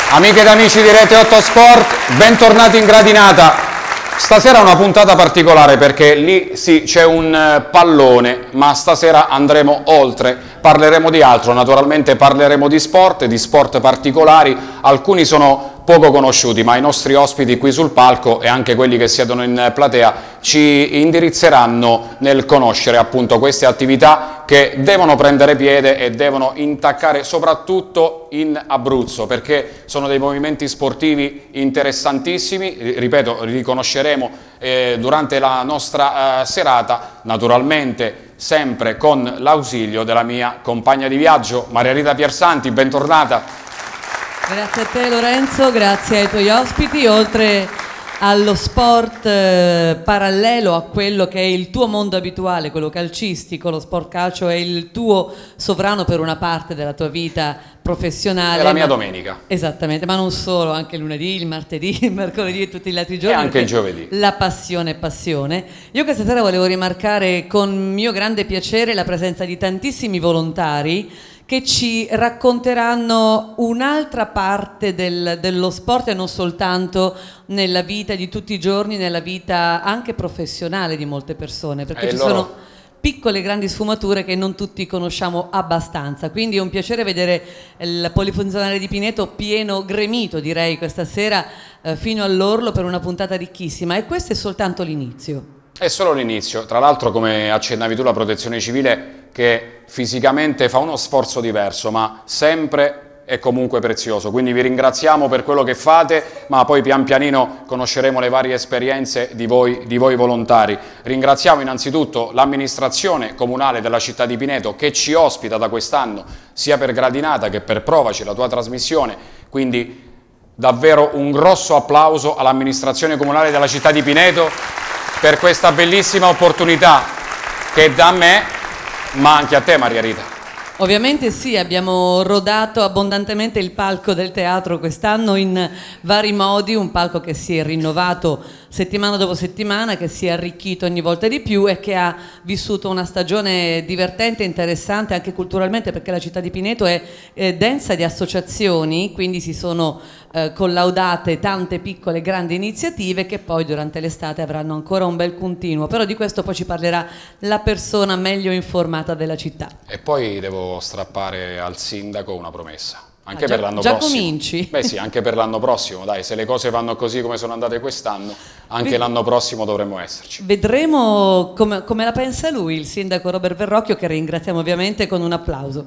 Amiche ed amici di Rete 8 Sport, bentornati in gradinata. Stasera è una puntata particolare perché lì sì c'è un pallone, ma stasera andremo oltre, parleremo di altro, naturalmente parleremo di sport particolari, alcuni sono poco conosciuti, ma i nostri ospiti qui sul palco e anche quelli che siedono in platea ci indirizzeranno nel conoscere appunto queste attività che devono prendere piede e devono intaccare soprattutto in Abruzzo, perché sono dei movimenti sportivi interessantissimi, ripeto, li conosceremo durante la nostra serata, naturalmente sempre con l'ausilio della mia compagna di viaggio, Maria Rita Piersanti, bentornata. Grazie a te Lorenzo, grazie ai tuoi ospiti. Oltre allo sport parallelo a quello che è il tuo mondo abituale, quello calcistico, lo sport calcio è il tuo sovrano per una parte della tua vita professionale. È la mia domenica. Esattamente, ma non solo, anche il lunedì, il martedì, il mercoledì e tutti gli altri giorni. E anche il giovedì. La passione è passione. Io questa sera volevo rimarcare con mio grande piacere la presenza di tantissimi volontari che ci racconteranno un'altra parte dello sport e non soltanto nella vita di tutti i giorni, nella vita anche professionale di molte persone, perché ci sono piccole e grandi sfumature che non tutti conosciamo abbastanza, quindi è un piacere vedere il Polifunzionale di Pineto pieno, gremito direi questa sera fino all'orlo per una puntata ricchissima, e questo è soltanto l'inizio. È solo l'inizio, tra l'altro come accennavi tu la protezione civile che fisicamente fa uno sforzo diverso ma sempre è comunque prezioso, quindi vi ringraziamo per quello che fate, ma poi pian pianino conosceremo le varie esperienze di voi volontari. Ringraziamo innanzitutto l'amministrazione comunale della città di Pineto che ci ospita da quest'anno sia per Gradinata che per Provaci, la tua trasmissione, quindi davvero un grosso applauso all'amministrazione comunale della città di Pineto per questa bellissima opportunità che dà a me, ma anche a te Maria Rita. Ovviamente sì, abbiamo rodato abbondantemente il palco del teatro quest'anno in vari modi, un palco che si è rinnovato settimana dopo settimana, che si è arricchito ogni volta di più e che ha vissuto una stagione divertente e interessante anche culturalmente, perché la città di Pineto è densa di associazioni, quindi si sono collaudate tante piccole e grandi iniziative che poi durante l'estate avranno ancora un bel continuo, però di questo poi ci parlerà la persona meglio informata della città. E poi devo strappare al sindaco una promessa. Anche per l'anno prossimo. Già cominci? Beh sì, anche per l'anno prossimo, dai, se le cose vanno così come sono andate quest'anno, anche l'anno prossimo dovremmo esserci. Vedremo come la pensa lui, il sindaco Robert Verrocchio, che ringraziamo ovviamente con un applauso.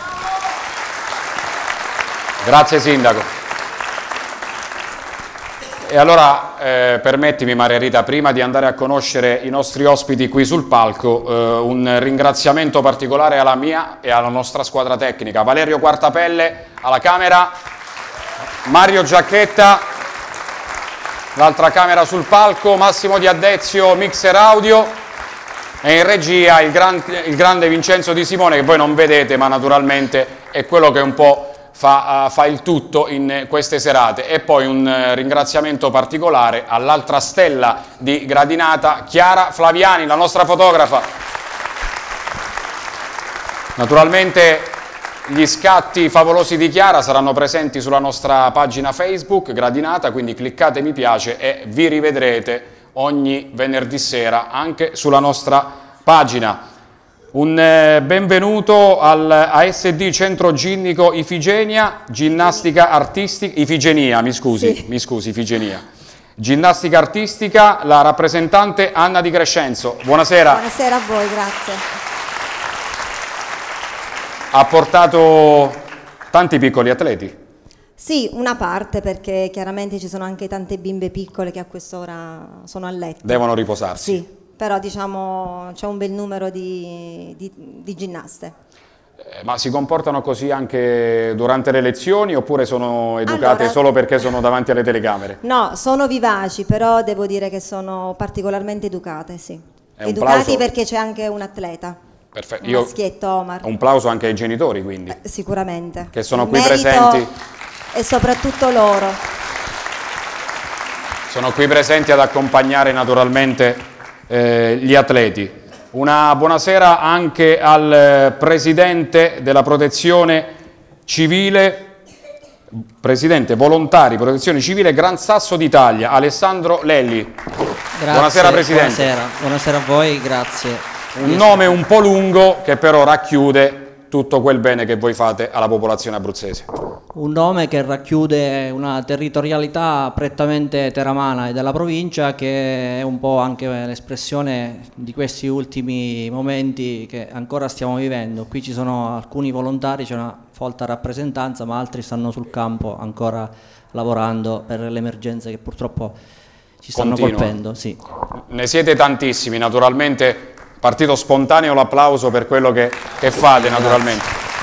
Grazie sindaco. E allora permettimi Maria Rita, prima di andare a conoscere i nostri ospiti qui sul palco, un ringraziamento particolare alla mia e alla nostra squadra tecnica, Valerio Quartapelle alla camera, Mario Giacchetta, l'altra camera sul palco, Massimo Diaddezio, mixer audio, e in regia il grande Vincenzo Di Simone, che voi non vedete ma naturalmente è quello che un po' fa il tutto in queste serate. E poi un ringraziamento particolare all'altra stella di Gradinata, Chiara Flaviani, la nostra fotografa. Naturalmente gli scatti favolosi di Chiara saranno presenti sulla nostra pagina Facebook Gradinata, quindi cliccate mi piace e vi rivedrete ogni venerdì sera anche sulla nostra pagina. Un benvenuto al ASD Centro Ginnico Ifigenia, ginnastica artistica, Ifigenia, mi scusi, Ifigenia. Ginnastica artistica, la rappresentante Anna Di Crescenzo. Buonasera. Buonasera a voi, grazie. Ha portato tanti piccoli atleti? Sì, una parte, perché chiaramente ci sono anche tante bimbe piccole che a quest'ora sono a letto. Devono riposarsi. Sì, però diciamo c'è un bel numero di ginnaste. Ma si comportano così anche durante le lezioni oppure sono educate solo perché sono davanti alle telecamere? No, sono vivaci, però devo dire che sono particolarmente educate, sì. Educati perché c'è anche un atleta. Perfetto. Un maschietto, Omar. Un plauso anche ai genitori, quindi. Sicuramente. Che sono qui presenti. E soprattutto loro. Sono qui presenti ad accompagnare naturalmente gli atleti. Una buonasera anche al presidente della Protezione Civile Presidente Volontari Protezione Civile Gran Sasso d'Italia, Alessandro Lelli. Grazie, buonasera Presidente. Buonasera a voi, grazie. Un nome un po' lungo che però racchiude tutto quel bene che voi fate alla popolazione abruzzese. Un nome che racchiude una territorialità prettamente teramana e della provincia, che è un po' anche l'espressione di questi ultimi momenti che ancora stiamo vivendo. Qui ci sono alcuni volontari, c'è una folta rappresentanza, ma altri stanno sul campo ancora lavorando per le emergenze che purtroppo ci stanno colpendo. Sì. Ne siete tantissimi, naturalmente. Partito spontaneo l'applauso per quello che fate, naturalmente.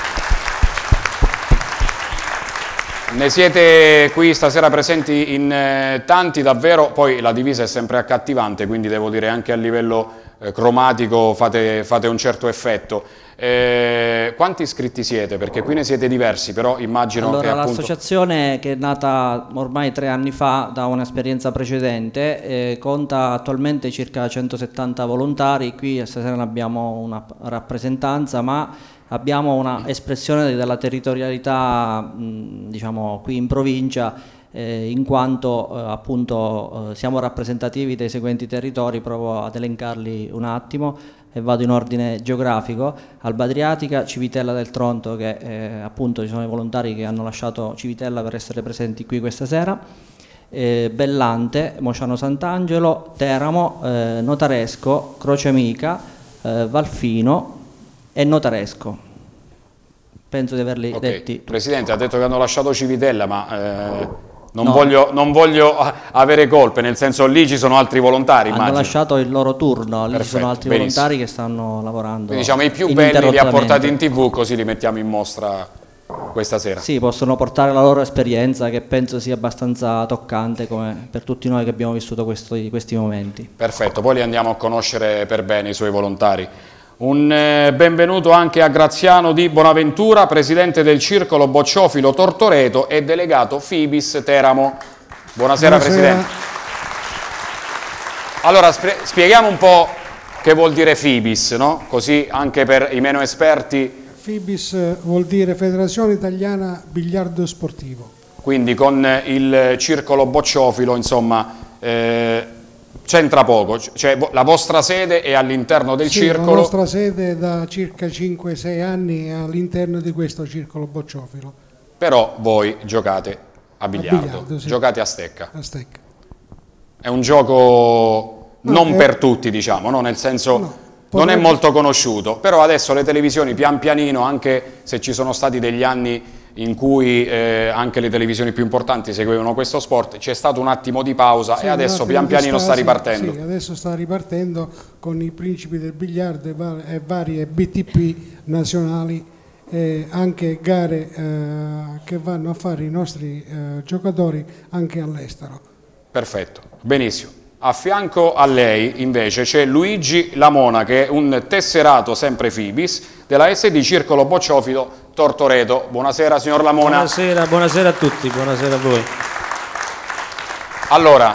Ne siete qui stasera presenti in tanti, davvero, poi la divisa è sempre accattivante, quindi devo dire anche a livello cromatico fate un certo effetto. Quanti iscritti siete? Perché qui ne siete diversi, però immagino che appunto... L'associazione, che è nata ormai 3 anni fa da un'esperienza precedente, conta attualmente circa 170 volontari. Qui stasera ne abbiamo una rappresentanza, ma abbiamo una espressione della territorialità diciamo qui in provincia, in quanto appunto siamo rappresentativi dei seguenti territori. Provo ad elencarli un attimo e vado in ordine geografico: Alba Adriatica, Civitella del Tronto, che appunto ci sono i volontari che hanno lasciato Civitella per essere presenti qui questa sera, Bellante, Mociano Sant'Angelo, Teramo, Notaresco, Croce Amica, Valfino e Notaresco. Penso di averli detti. Presidente, ha detto che hanno lasciato Civitella, ma non voglio avere colpe, nel senso lì ci sono altri volontari, hanno lasciato il loro turno, lì ci sono altri volontari che stanno lavorando. Quindi diciamo i più belli li ha portati in TV, così li mettiamo in mostra questa sera. Sì, possono portare la loro esperienza, che penso sia abbastanza toccante come per tutti noi che abbiamo vissuto questi momenti. Perfetto, poi li andiamo a conoscere per bene i suoi volontari. Un benvenuto anche a Graziano Di Bonaventura, presidente del Circolo Bocciofilo Tortoreto e delegato Fibis Teramo. Buonasera. Presidente. Allora spieghiamo un po' che vuol dire Fibis, no? Così anche per i meno esperti. Fibis vuol dire Federazione Italiana Biliardo Sportivo. Quindi con il Circolo Bocciofilo, insomma, c'entra poco, cioè la vostra sede è all'interno del circolo? La nostra sede da circa 5-6 anni è all'interno di questo circolo Bocciofilo. Però voi giocate a biliardo, sì. Giocate a stecca. A stecca. È un gioco non per tutti, diciamo, no? Nel senso non è molto conosciuto, però adesso le televisioni pian pianino, anche se ci sono stati degli anni in cui anche le televisioni più importanti seguivano questo sport, c'è stato un attimo di pausa e adesso pian pianino sta ripartendo. Sì, adesso sta ripartendo con i principi del biliardo e varie BTP nazionali, anche gare che vanno a fare i nostri giocatori anche all'estero. Perfetto, benissimo. A fianco a lei invece c'è Luigi Lamona, che è un tesserato sempre Fibis della SD Circolo Bocciofilo Tortoreto. Buonasera signor Lamona. Buonasera a tutti, buonasera a voi. Allora,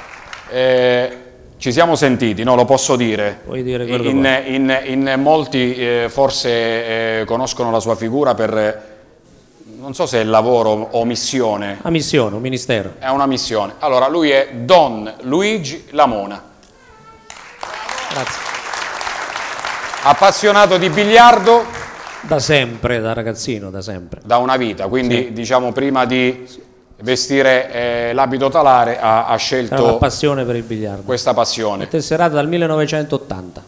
ci siamo sentiti, no? Lo posso dire? Puoi dire quello che vuoi. In molti forse conoscono la sua figura per, non so se è lavoro o missione. Una missione, un ministero. È una missione. Allora, lui è Don Luigi Lamona. Grazie. Appassionato di biliardo? Da sempre, da ragazzino, da sempre. Da una vita, quindi sì. Diciamo prima di vestire l'abito talare ha scelto una passione per il biliardo. Questa passione. È tesserato dal 1980.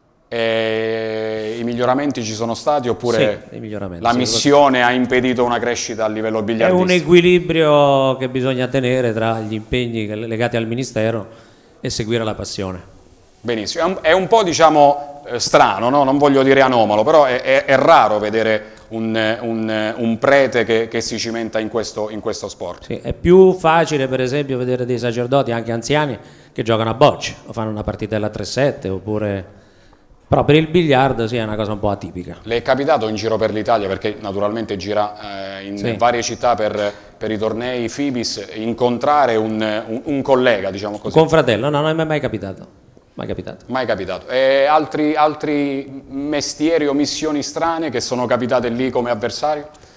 I miglioramenti ci sono stati oppure sì, la missione ha impedito una crescita a livello biliardistico? È un equilibrio che bisogna tenere tra gli impegni legati al ministero e seguire la passione. Benissimo, è un po' diciamo strano, no? Non voglio dire anomalo, però è raro vedere un prete che si cimenta in questo sport. Sì, è più facile per esempio vedere dei sacerdoti anche anziani che giocano a bocce o fanno una partitella a 3-7 oppure... Però per il biliardo sì, è una cosa un po' atipica. Le è capitato in giro per l'Italia, perché naturalmente gira in varie città per i tornei Fibis, incontrare un collega, diciamo così? Un confratello, no, non è mai capitato. Mai capitato. Mai capitato. E altri mestieri o missioni strane che sono capitate lì come avversario?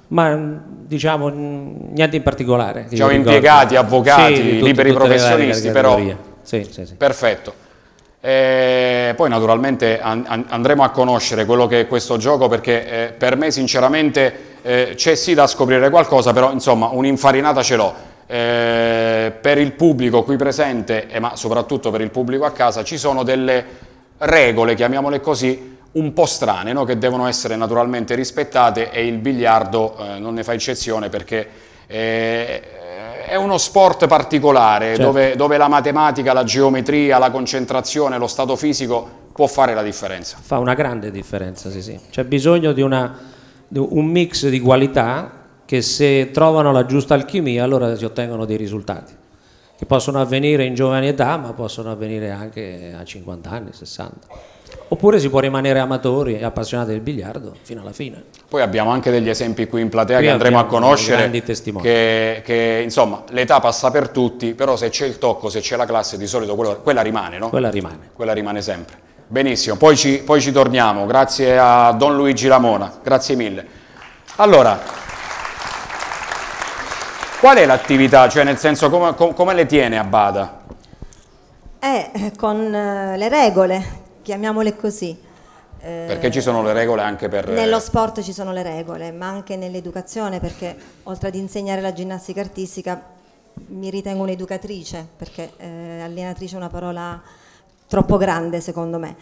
Ma diciamo niente in particolare. Diciamo impiegati, avvocati, sì, liberi tutte le varie professionisti, però... categorie. Sì, sì, sì. Perfetto. Poi naturalmente andremo a conoscere quello che è questo gioco, perché per me sinceramente c'è sì da scoprire qualcosa, però insomma un'infarinata ce l'ho. Per il pubblico qui presente, ma soprattutto per il pubblico a casa, ci sono delle regole, chiamiamole così, un po' strane, no? Che devono essere naturalmente rispettate, e il biliardo non ne fa eccezione, perché è uno sport particolare, certo, dove la matematica, la geometria, la concentrazione, lo stato fisico può fare la differenza. Fa una grande differenza, sì, sì. C'è bisogno di un mix di qualità che, se trovano la giusta alchimia, allora si ottengono dei risultati che possono avvenire in giovane età, ma possono avvenire anche a 50 anni, 60. Oppure si può rimanere amatori e appassionati del biliardo fino alla fine. Poi abbiamo anche degli esempi qui in platea che andremo a conoscere, che insomma l'età passa per tutti, però se c'è il tocco, se c'è la classe, di solito quella rimane, no? Quella rimane. Quella rimane sempre. Benissimo, poi ci torniamo, grazie a Don Luigi Lamona, grazie mille. Allora, qual è l'attività, cioè nel senso come le tiene a bada? Con le regole, chiamiamole così. Perché ci sono le regole anche per... Nello sport ci sono le regole, ma anche nell'educazione, perché oltre ad insegnare la ginnastica artistica mi ritengo un'educatrice, perché allenatrice è una parola troppo grande secondo me.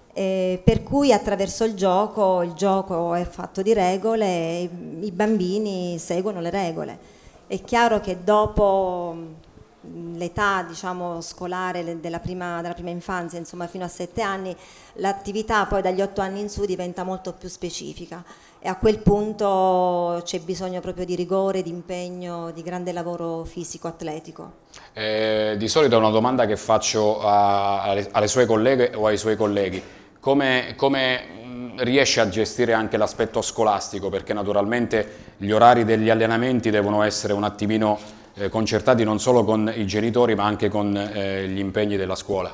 Per cui attraverso il gioco è fatto di regole e i bambini seguono le regole. È chiaro che dopo l'età, diciamo, scolare della prima infanzia, insomma fino a 7 anni, l'attività poi dagli 8 anni in su diventa molto più specifica, e a quel punto c'è bisogno proprio di rigore, di impegno, di grande lavoro fisico-atletico. Di solito è una domanda che faccio alle sue colleghe o ai suoi colleghi: come riesce a gestire anche l'aspetto scolastico, perché naturalmente gli orari degli allenamenti devono essere un attimino concertati non solo con i genitori ma anche con gli impegni della scuola.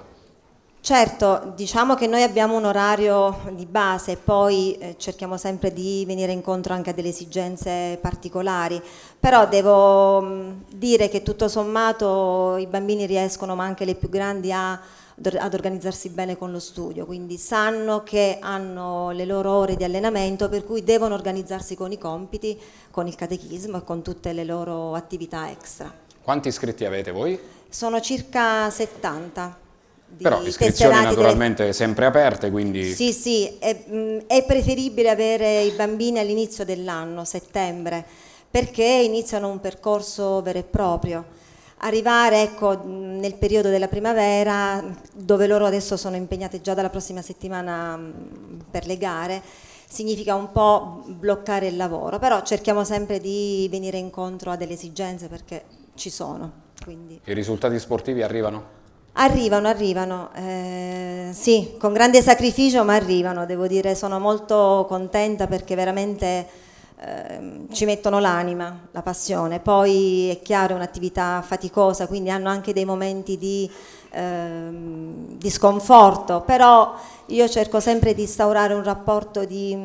Certo, diciamo che noi abbiamo un orario di base, poi cerchiamo sempre di venire incontro anche a delle esigenze particolari, però devo dire che tutto sommato i bambini riescono, ma anche le più grandi, ad organizzarsi bene con lo studio, quindi sanno che hanno le loro ore di allenamento, per cui devono organizzarsi con i compiti, con il catechismo e con tutte le loro attività extra. Quanti iscritti avete voi? Sono circa 70. Però iscrizioni naturalmente sempre aperte, quindi... Sì, sì, è preferibile avere i bambini all'inizio dell'anno, settembre, perché iniziano un percorso vero e proprio. Arrivare, ecco, nel periodo della primavera, dove loro adesso sono impegnate già dalla prossima settimana per le gare, significa un po' bloccare il lavoro, però cerchiamo sempre di venire incontro a delle esigenze, perché ci sono. Quindi. I risultati sportivi arrivano? Arrivano, sì, con grande sacrificio, ma arrivano, devo dire, sono molto contenta, perché veramente ci mettono l'anima, la passione. Poi è chiaro, è un'attività faticosa, quindi hanno anche dei momenti di sconforto, però io cerco sempre di instaurare un rapporto di,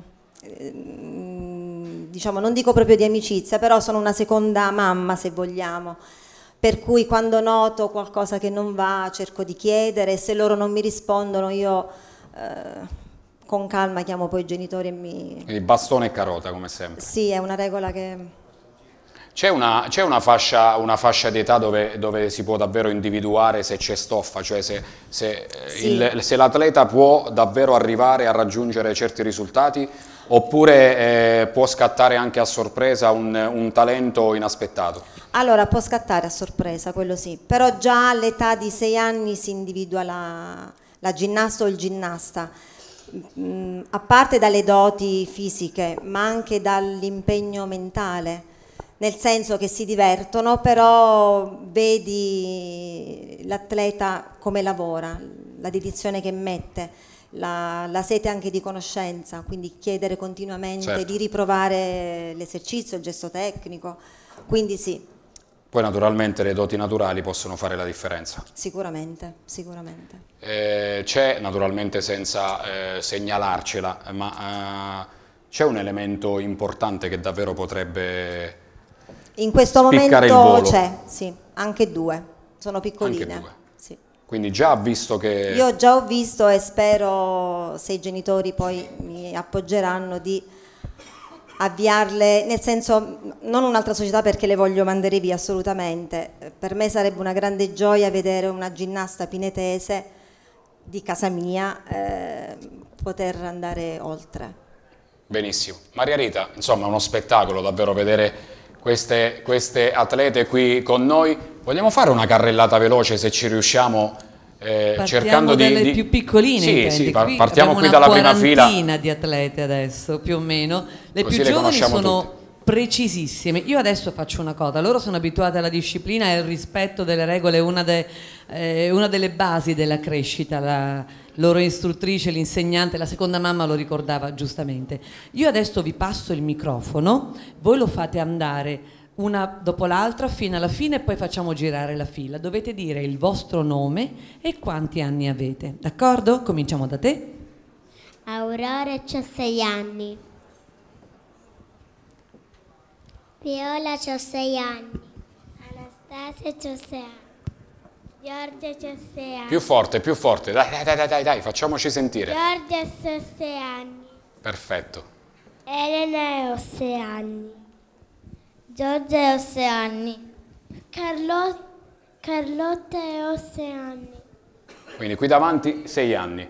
diciamo, non dico proprio di amicizia, però sono una seconda mamma, se vogliamo. Per cui quando noto qualcosa che non va cerco di chiedere, e se loro non mi rispondono io con calma chiamo poi i genitori e mi... Quindi bastone e carota, come sempre. Sì, è una regola che... C'è una fascia di età dove si può davvero individuare se c'è stoffa, cioè se l'atleta può davvero arrivare a raggiungere certi risultati, oppure può scattare anche a sorpresa un talento inaspettato? Allora, può scattare a sorpresa, quello sì, però già all'età di 6 anni si individua la ginnasta o il ginnasta, a parte dalle doti fisiche, ma anche dall'impegno mentale, nel senso che si divertono, però vedi l'atleta come lavora, la dedizione che mette, la sete anche di conoscenza, quindi chiedere continuamente, certo, di riprovare l'esercizio, il gesto tecnico, quindi sì. Poi naturalmente le doti naturali possono fare la differenza. Sicuramente, sicuramente. C'è naturalmente, senza segnalarcela, ma c'è un elemento importante che davvero potrebbe In questo spiccare il momento volo? c'è, sì, anche 2, sono piccoline. Anche 2. Sì. Quindi già ha visto che... Io già ho visto e spero, se i genitori poi mi appoggeranno, di avviarle, nel senso, non un'altra società perché le voglio mandare via assolutamente. Per me sarebbe una grande gioia vedere una ginnasta pinetese di casa mia poter andare oltre. Benissimo. Maria Rita, insomma, è uno spettacolo davvero vedere queste atlete qui con noi. Vogliamo fare una carrellata veloce, se ci riusciamo, cercando dalle più piccoline, Sì, intendi. sì, Qui partiamo qui abbiamo dalla prima fila. una quarantina di atlete adesso, più o meno. Le Così più le giovani conosciamo sono tutte. precisissime. Io adesso faccio una cosa, loro sono abituate alla disciplina e al rispetto delle regole, una delle basi della crescita. La loro istruttrice, l'insegnante, la seconda mamma lo ricordava giustamente. Io adesso vi passo il microfono, voi lo fate andare una dopo l'altra fino alla fine e poi facciamo girare la fila. Dovete dire il vostro nome e quanti anni avete, d'accordo? Cominciamo da te. Aurora, c'ho 6 anni. Viola, c'ho 6 anni. Anastasia, c'ho 6 anni. Giorgia, c'ho 6 anni. Più forte, dai, facciamoci sentire. Giorgia, c'ho 6 anni. Perfetto. Elena, ho 6 anni. Giorgia, ho 6 anni. Carlotta, ho 6 anni. Quindi qui davanti 6 anni.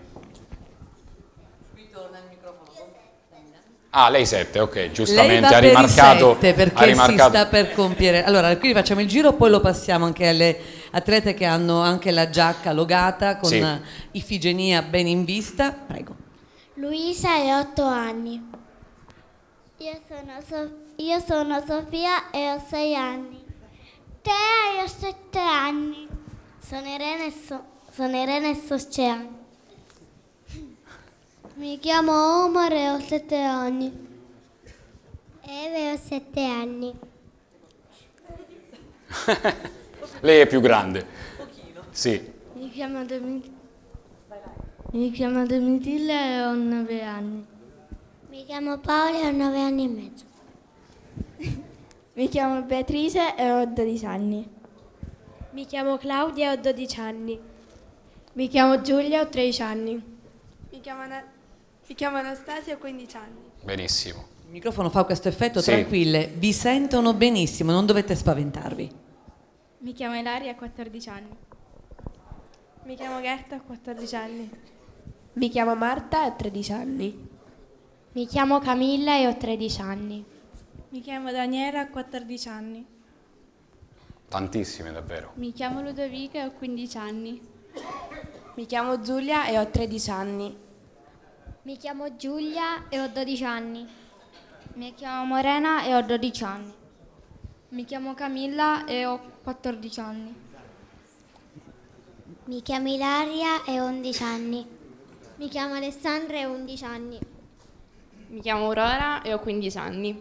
Ah, lei 7, ok, giustamente, Lei va ha per i rimarcato. 7 perché si sta per compiere. Allora, quindi facciamo il giro, poi lo passiamo anche alle atlete che hanno anche la giacca logata con Sì. Ifigenia ben in vista. Prego. Luisa, ho 8 anni. Io sono Sofia e ho 6 anni. Tea e ho 7 anni. Sono Irene e so 6 anni. Mi chiamo Omar e ho 7 anni. Eve ho 7 anni. Lei è più grande. Sì. Mi chiamo Domitilla e ho 9 anni. Mi chiamo Paola e ho 9 anni e mezzo. Mi chiamo Beatrice e ho 12 anni. Mi chiamo Claudia e ho 12 anni. Mi chiamo Giulia e ho 13 anni. Mi chiamo Anastasia e ho 15 anni. Benissimo. Il microfono fa questo effetto, Sì. tranquille, vi sentono benissimo, non dovete spaventarvi. Mi chiamo Ilaria e ho 14 anni. Mi chiamo Gerta e ho 14 anni. Mi chiamo Marta e ho 13 anni. Mi chiamo Camilla e ho 13 anni. Mi chiamo Daniela e ho 14 anni. Tantissime davvero. Mi chiamo Ludovica e ho 15 anni. Mi chiamo Giulia e ho 13 anni. Mi chiamo Giulia e ho 12 anni. Mi chiamo Morena e ho 12 anni. Mi chiamo Camilla e ho 14 anni. Mi chiamo Ilaria e ho 11 anni. Mi chiamo Alessandra e ho 11 anni. Mi chiamo Aurora e ho 15 anni.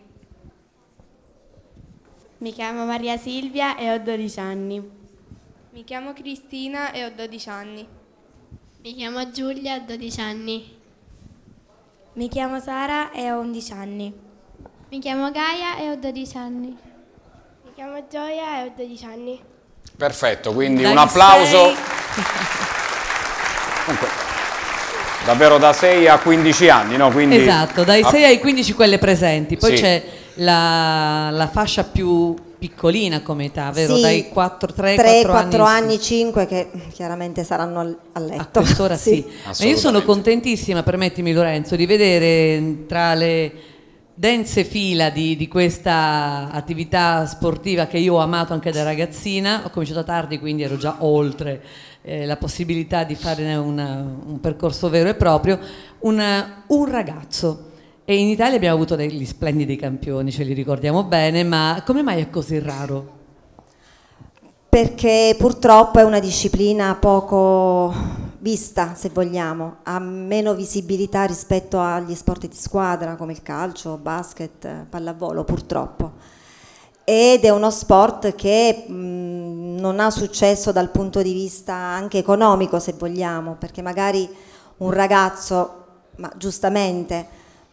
Mi chiamo Maria Silvia e ho 12 anni. Mi chiamo Cristina e ho 12 anni. Mi chiamo Giulia e ho 12 anni. Mi chiamo Sara e ho 11 anni. Mi chiamo Gaia e ho 12 anni. Mi chiamo Gioia e ho 12 anni. Perfetto, quindi Dai un applauso. 6. Comunque, davvero da 6 a 15 anni, no? Quindi, Esatto, dai 6 ai 15 quelle presenti, poi Sì. c'è la fascia più piccolina come età, vero? Sì, Dai 4, 3, 4 anni. anni, 5 che chiaramente saranno a A letto. quest'ora sì. Ma io sono Assolutamente. contentissima, permettimi Lorenzo, di vedere tra le dense fila di questa attività sportiva che io ho amato anche da ragazzina. Ho cominciato tardi, quindi ero già oltre la possibilità di fare un percorso vero e proprio. Un ragazzo. E in Italia abbiamo avuto degli splendidi campioni, ce li ricordiamo bene, ma come mai è così raro? Perché purtroppo è una disciplina poco vista, se vogliamo, ha meno visibilità rispetto agli sport di squadra come il calcio, basket, pallavolo, purtroppo. Ed è uno sport che non ha successo dal punto di vista anche economico, se vogliamo, perché magari un ragazzo, ma giustamente,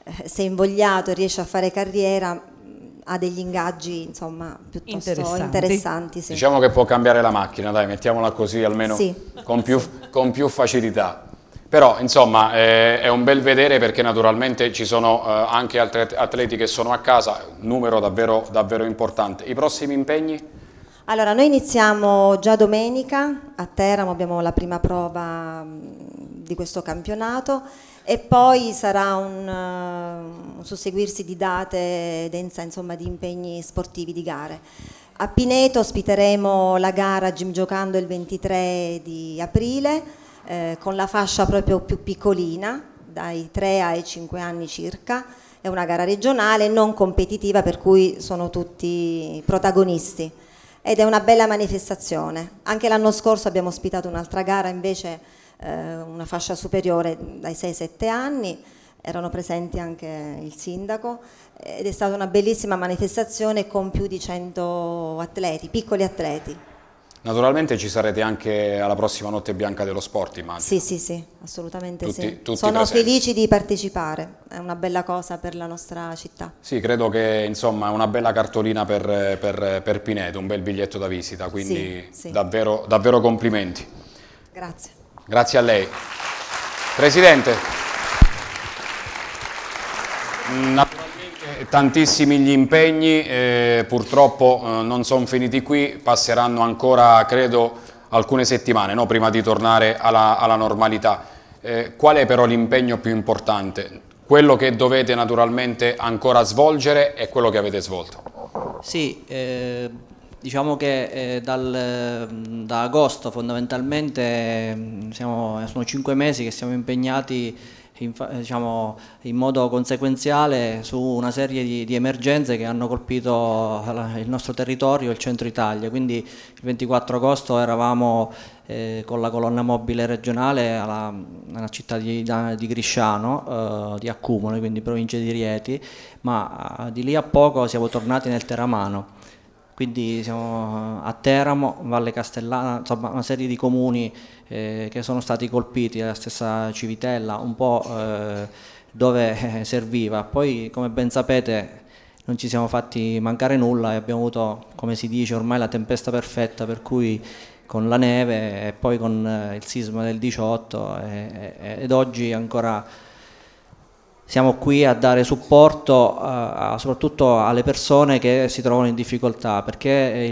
se invogliato e riesce a fare carriera, ha degli ingaggi insomma piuttosto interessanti. Sì. Diciamo che può cambiare la macchina, dai, mettiamola così, almeno sì. con più facilità. Però insomma è un bel vedere, perché naturalmente ci sono anche altri atleti che sono a casa, numero davvero importante. I prossimi impegni? Allora, noi iniziamo già domenica a Teramo, abbiamo la prima prova di questo campionato, e poi sarà un susseguirsi di date densa, insomma, di impegni sportivi, di gare. A Pineto ospiteremo la gara Gym Giocando il 23 di aprile, con la fascia proprio più piccolina, dai 3 ai 5 anni circa. È una gara regionale non competitiva, per cui sono tutti protagonisti, ed è una bella manifestazione. Anche l'anno scorso abbiamo ospitato un'altra gara, invece una fascia superiore dai 6-7 anni, erano presenti anche il sindaco, ed è stata una bellissima manifestazione con più di 100 atleti, piccoli atleti. Naturalmente ci sarete anche alla prossima Notte Bianca dello Sport, immagino. Sì, assolutamente tutti Sono presenti. felici di partecipare, è una bella cosa per la nostra città. Sì, credo che insomma è una bella cartolina per Pineto, un bel biglietto da visita, quindi sì. davvero complimenti. Grazie. Grazie a lei. Presidente, naturalmente tantissimi gli impegni, purtroppo non sono finiti qui, passeranno ancora credo alcune settimane, no? Prima di tornare alla normalità. Qual è però l'impegno più importante? Quello che dovete naturalmente ancora svolgere e quello che avete svolto? Sì, diciamo che da agosto fondamentalmente sono 5 mesi che siamo impegnati in modo conseguenziale su una serie di emergenze che hanno colpito il nostro territorio, il centro Italia. Quindi il 24 agosto eravamo con la colonna mobile regionale nella città di Grisciano, di Accumoli, quindi provincia di Rieti, ma di lì a poco siamo tornati nel Teramano. Quindi siamo a Teramo, Valle Castellana, insomma una serie di comuni che sono stati colpiti, la stessa Civitella, un po' dove serviva. Poi, come ben sapete, non ci siamo fatti mancare nulla e abbiamo avuto, come si dice ormai, la tempesta perfetta, per cui con la neve e poi con il sisma del 18 ed oggi ancora siamo qui a dare supporto soprattutto alle persone che si trovano in difficoltà, perché i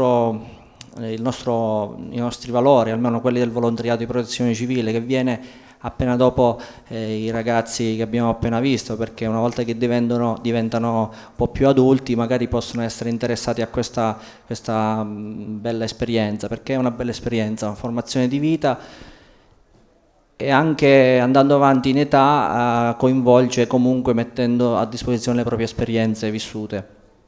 nostri valori, almeno quelli del volontariato di protezione civile, che viene appena dopo i ragazzi che abbiamo appena visto, perché una volta che diventano un po' più adulti magari possono essere interessati a questa bella esperienza, perché è una bella esperienza, una formazione di vita, e anche andando avanti in età coinvolge comunque mettendo a disposizione le proprie esperienze vissute.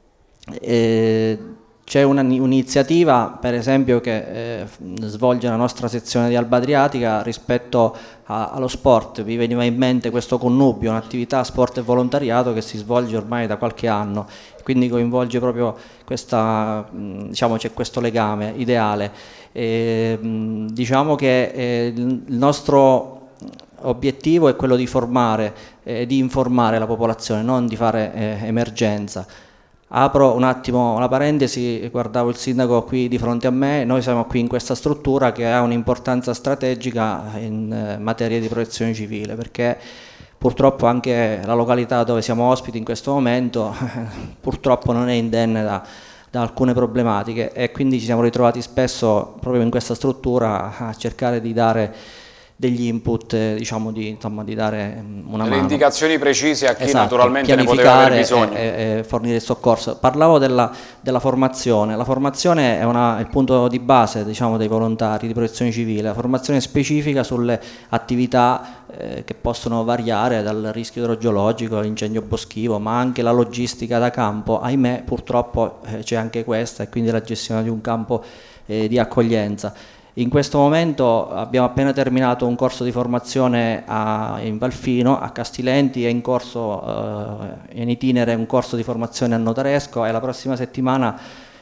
C'è un'iniziativa per esempio che svolge la nostra sezione di Alba Adriatica rispetto allo sport. Vi veniva in mente questo connubio, un'attività sport e volontariato che si svolge ormai da qualche anno, quindi coinvolge proprio c'è questo legame ideale. Diciamo che il nostro obiettivo è quello di formare e di informare la popolazione, non di fare emergenza. Apro un attimo la parentesi, guardavo il sindaco qui di fronte a me, noi siamo qui in questa struttura che ha un'importanza strategica in materia di protezione civile, perché purtroppo anche la località dove siamo ospiti in questo momento purtroppo non è indenne da alcune problematiche, e quindi ci siamo ritrovati spesso proprio in questa struttura a cercare di dare degli input, di dare una mano. Le indicazioni precise a chi esatto, naturalmente ne poteva aver bisogno. E fornire il soccorso. Parlavo della formazione. La formazione è il punto di base dei volontari di protezione civile, la formazione specifica sulle attività che possono variare dal rischio idrogeologico all'incendio boschivo, ma anche la logistica da campo. Ahimè, purtroppo c'è anche questa, e quindi la gestione di un campo di accoglienza. In questo momento abbiamo appena terminato un corso di formazione in Valfino, a Castilenti, è in corso in itinere un corso di formazione a Notaresco, e la prossima settimana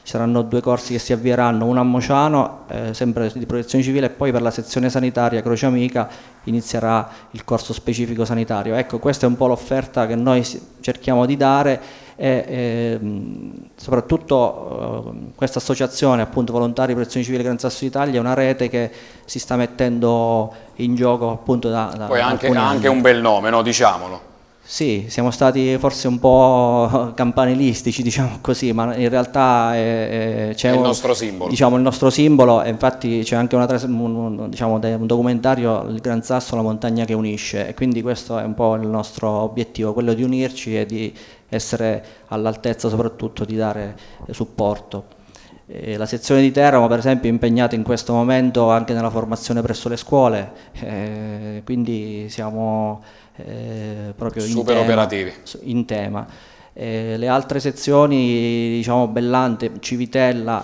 Ci saranno 2 corsi che si avvieranno, uno a Mociano, sempre di protezione civile, e poi per la sezione sanitaria Croce Amica inizierà il corso specifico sanitario. Ecco, questa è un po' l'offerta che noi cerchiamo di dare, e soprattutto questa associazione, appunto, Volontari Protezione Civile Gran Sasso d'Italia, è una rete che si sta mettendo in gioco appunto da poi anche un bel nome, no? Diciamolo. Sì, siamo stati forse un po' campanilistici, diciamo così, ma in realtà c'è il nostro simbolo. Diciamo, il nostro simbolo, e infatti c'è anche un documentario, Il Gran Sasso, la montagna che unisce, e quindi questo è un po' il nostro obiettivo, quello di unirci e di essere all'altezza soprattutto di dare supporto. La sezione di Teramo, per esempio, è impegnata in questo momento anche nella formazione presso le scuole, quindi siamo proprio super operativi in tema. Le altre sezioni, diciamo, Bellante, Civitella,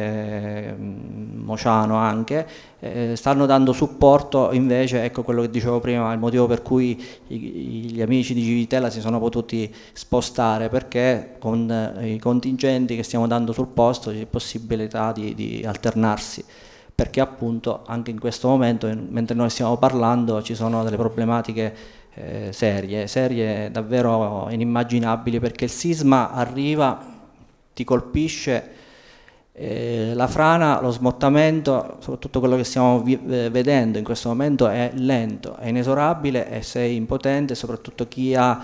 Mociano anche, stanno dando supporto. Invece, ecco quello che dicevo prima, il motivo per cui gli amici di Civitella si sono potuti spostare, perché con i contingenti che stiamo dando sul posto c'è possibilità di alternarsi, perché appunto anche in questo momento, mentre noi stiamo parlando, ci sono delle problematiche serie, davvero inimmaginabili, perché il sisma arriva, ti colpisce, la frana, lo smottamento, soprattutto quello che stiamo vedendo in questo momento, è lento, è inesorabile, e sei impotente, soprattutto chi ha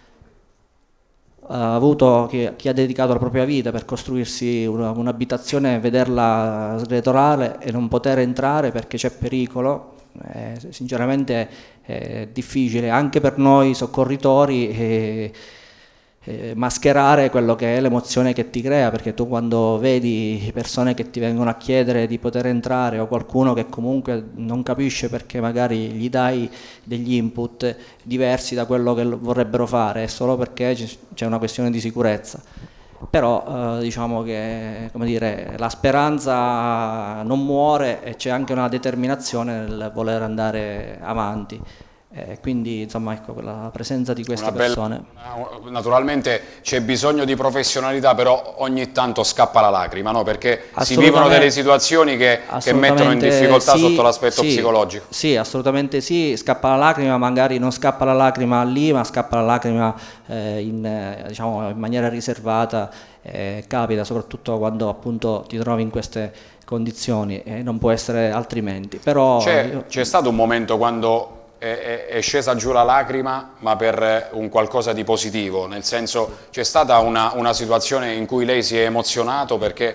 dedicato la propria vita per costruirsi un'abitazione, vederla sgretolare e non poter entrare perché c'è pericolo. Sinceramente è difficile anche per noi soccorritori mascherare quello che è l'emozione che ti crea, perché tu, quando vedi persone che ti vengono a chiedere di poter entrare, o qualcuno che comunque non capisce perché magari gli dai degli input diversi da quello che vorrebbero fare, solo perché c'è una questione di sicurezza. Però diciamo che, come dire, la speranza non muore, e c'è anche una determinazione nel voler andare avanti. Quindi insomma, ecco, la presenza di queste persone. Naturalmente c'è bisogno di professionalità, però ogni tanto scappa la lacrima, no? Perché si vivono delle situazioni che mettono in difficoltà sotto l'aspetto psicologico. Sì, assolutamente sì, scappa la lacrima, magari non scappa la lacrima lì, ma scappa la lacrima diciamo, in maniera riservata. Capita soprattutto quando appunto ti trovi in queste condizioni, e non può essere altrimenti. Però c'è stato un momento quando è scesa giù la lacrima, ma per un qualcosa di positivo, nel senso, c'è stata una situazione in cui lei si è emozionato perché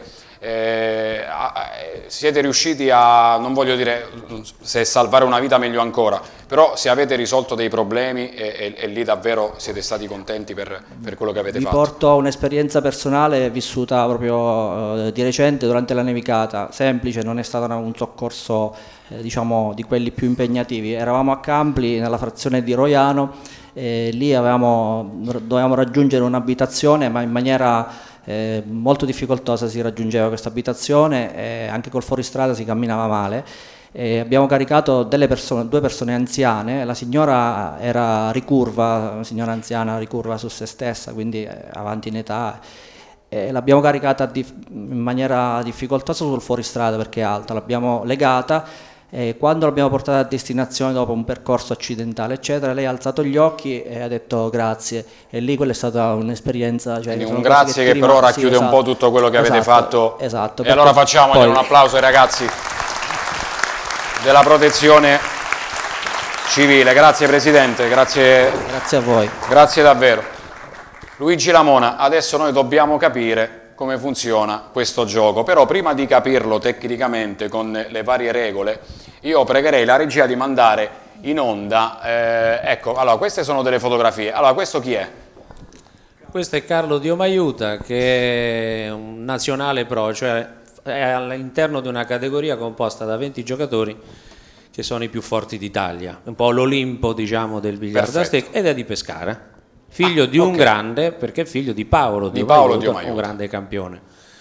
siete riusciti a, non voglio dire se salvare una vita meglio ancora, però se avete risolto dei problemi e lì davvero siete stati contenti per quello che avete fatto. Vi porto un'esperienza personale vissuta proprio di recente durante la nevicata, semplice, non è stato un soccorso diciamo di quelli più impegnativi. Eravamo a Campli, nella frazione di Roiano, e lì dovevamo raggiungere un'abitazione, ma in maniera molto difficoltosa si raggiungeva questa abitazione, e anche col fuoristrada si camminava male. Abbiamo caricato due persone anziane. La signora era ricurva, una signora anziana ricurva su se stessa, quindi avanti in età, e l'abbiamo caricata in maniera difficoltosa sul fuoristrada perché è alta. L'abbiamo legata, e quando l'abbiamo portata a destinazione dopo un percorso accidentale eccetera, lei ha alzato gli occhi e ha detto grazie, e lì quella è stata un'esperienza, cioè, un grazie che però racchiude un po' tutto quello che avete fatto. Esatto. E allora facciamo un applauso ai ragazzi della protezione civile. Grazie Presidente, grazie a voi, grazie davvero. Luigi Lamona, adesso noi dobbiamo capire come funziona questo gioco, però prima di capirlo tecnicamente con le varie regole, io pregherei la regia di mandare in onda, ecco, allora queste sono delle fotografie. Allora, questo chi è? Questo è Carlo Diomaiuta, che è un nazionale pro, cioè è all'interno di una categoria composta da 20 giocatori che sono i più forti d'Italia, un po' l'Olimpo, diciamo, del biliardo a stecca, ed è di Pescara. Figlio di un grande, perché è figlio di Paolo Diomaiuta, un grande campione.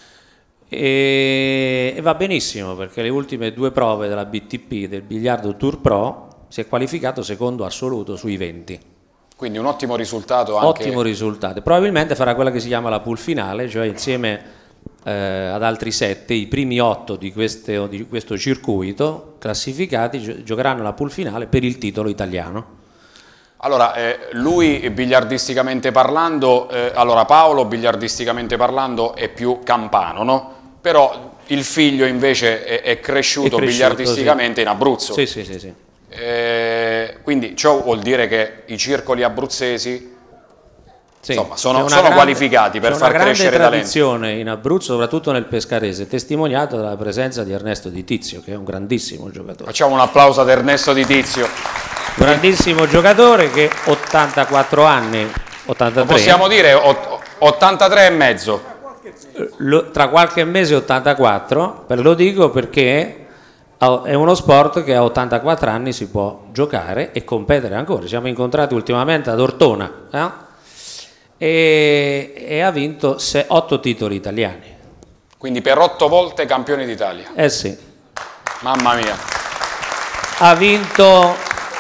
E va benissimo, perché le ultime 2 prove della BTP, del Biliardo Tour Pro, si è qualificato secondo assoluto sui 20. Quindi un ottimo risultato anche. Ottimo risultato. Probabilmente farà quella che si chiama la pool finale, cioè insieme ad altri 7, i primi 8 di questo circuito classificati giocheranno la pool finale per il titolo italiano. Allora, lui biliardisticamente parlando, allora Paolo biliardisticamente parlando è più campano, no? Però il figlio invece è cresciuto biliardisticamente in Abruzzo. Sì, sì, sì, sì. Quindi ciò vuol dire che i circoli abruzzesi insomma, sono grande, qualificati per far crescere talenti. C'è una grande tradizione in Abruzzo, soprattutto nel pescarese, testimoniato dalla presenza di Ernesto Di Tizio, che è un grandissimo giocatore. Facciamo un applauso ad Ernesto Di Tizio. Grandissimo giocatore che 84 anni, 83. Lo possiamo dire 83 e mezzo. Tra qualche mese 84, lo dico perché è uno sport che a 84 anni si può giocare e competere ancora. Ci siamo incontrati ultimamente ad Ortona e ha vinto 8 titoli italiani. Quindi per 8 volte campione d'Italia. Eh sì. Mamma mia. Ha vinto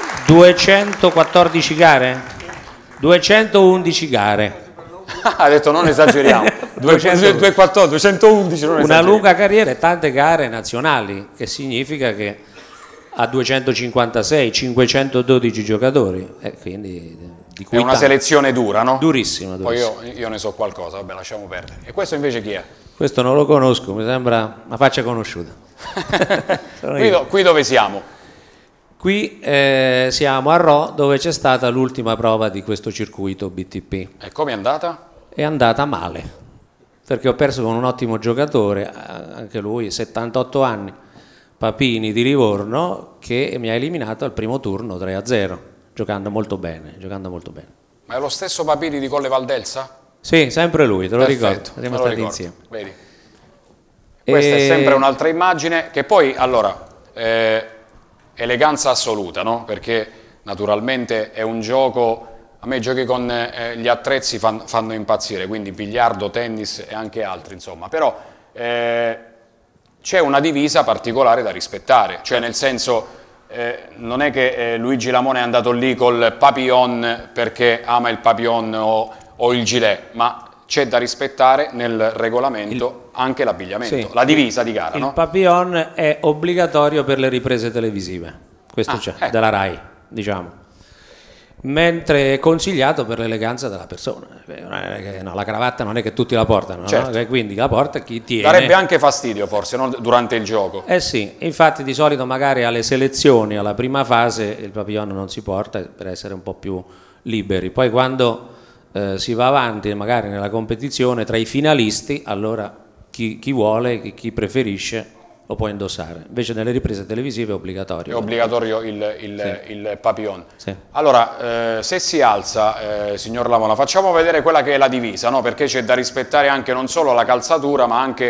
214 gare? 211 gare. Ha detto non esageriamo. 214, 211 non una lunga carriera e tante gare nazionali, che significa che ha 256, 512 giocatori, quindi di cui è una selezione dura, no? Durissima. Poi io ne so qualcosa, vabbè, lasciamo perdere. E questo invece chi è? Questo non lo conosco, mi sembra una faccia conosciuta. Qui dove siamo? Qui siamo a Rho, dove c'è stata l'ultima prova di questo circuito BTP. E come è andata? È andata male, perché ho perso con un ottimo giocatore, anche lui, 78 anni, Papini di Livorno, che mi ha eliminato al primo turno 3-0, giocando molto bene. Ma è lo stesso Papini di Colle Valdelsa? Sì, sempre lui, te lo Perfetto, ricordo, siamo stati insieme. Vedi. Questa è sempre un'altra immagine, che poi, allora, eleganza assoluta, no? Perché naturalmente è un gioco, a me i giochi con gli attrezzi fanno impazzire, quindi biliardo, tennis e anche altri, insomma, però c'è una divisa particolare da rispettare, cioè nel senso non è che Luigi Lamone è andato lì col papillon perché ama il papillon o il gilet, ma c'è da rispettare nel regolamento anche l'abbigliamento, sì, la divisa di gara. Il papillon è obbligatorio per le riprese televisive, questo c'è, ecco, della RAI, diciamo. Mentre è consigliato per l'eleganza della persona. No, la cravatta non è che tutti la portano, certo, no? Quindi la porta chi tiene. Darebbe anche fastidio forse, no? Durante il gioco. Eh sì, infatti di solito magari alle selezioni, alla prima fase, il papillon non si porta per essere un po' più liberi. Poi quando si va avanti magari nella competizione tra i finalisti, allora chi vuole, chi preferisce lo può indossare, invece nelle riprese televisive è obbligatorio. È obbligatorio il papillon. Sì. Allora, se si alza, signor Lamona, facciamo vedere quella che è la divisa, no? Perché c'è da rispettare anche non solo la calzatura, ma anche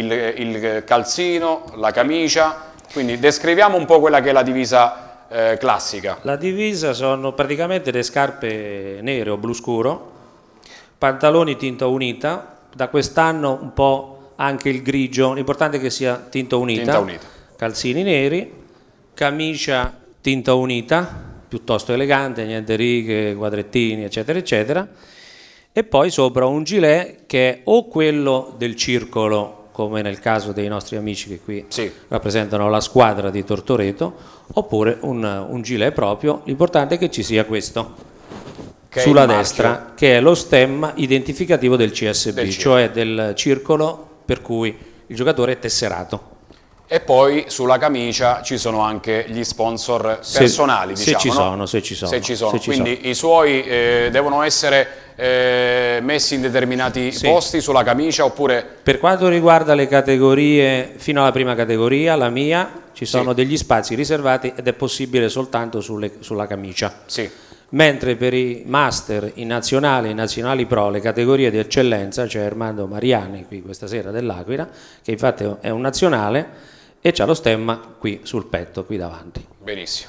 il calzino, la camicia, quindi descriviamo un po' quella che è la divisa classica. La divisa sono praticamente le scarpe nere o blu scuro, pantaloni tinta unita, da quest'anno un po' anche il grigio, l'importante è che sia tinta unita, calzini neri, camicia tinta unita, piuttosto elegante, niente righe, quadrettini, eccetera, eccetera, e poi sopra un gilet che è o quello del circolo, come nel caso dei nostri amici che qui rappresentano la squadra di Tortoreto, oppure un gilet proprio, l'importante è che ci sia questo. Sulla destra, che è lo stemma identificativo del CSB, cioè del circolo per cui il giocatore è tesserato. E poi sulla camicia ci sono anche gli sponsor personali, diciamo, se ci sono. Quindi i suoi devono essere messi in determinati posti sulla camicia, oppure... Per quanto riguarda le categorie, fino alla prima categoria, la mia, ci sono degli spazi riservati ed è possibile soltanto sulla camicia. Mentre per i master, i nazionali pro, le categorie di eccellenza, c'è Armando Mariani qui questa sera dell'Aquila, che infatti è un nazionale e c'ha lo stemma qui sul petto, qui davanti. Benissimo.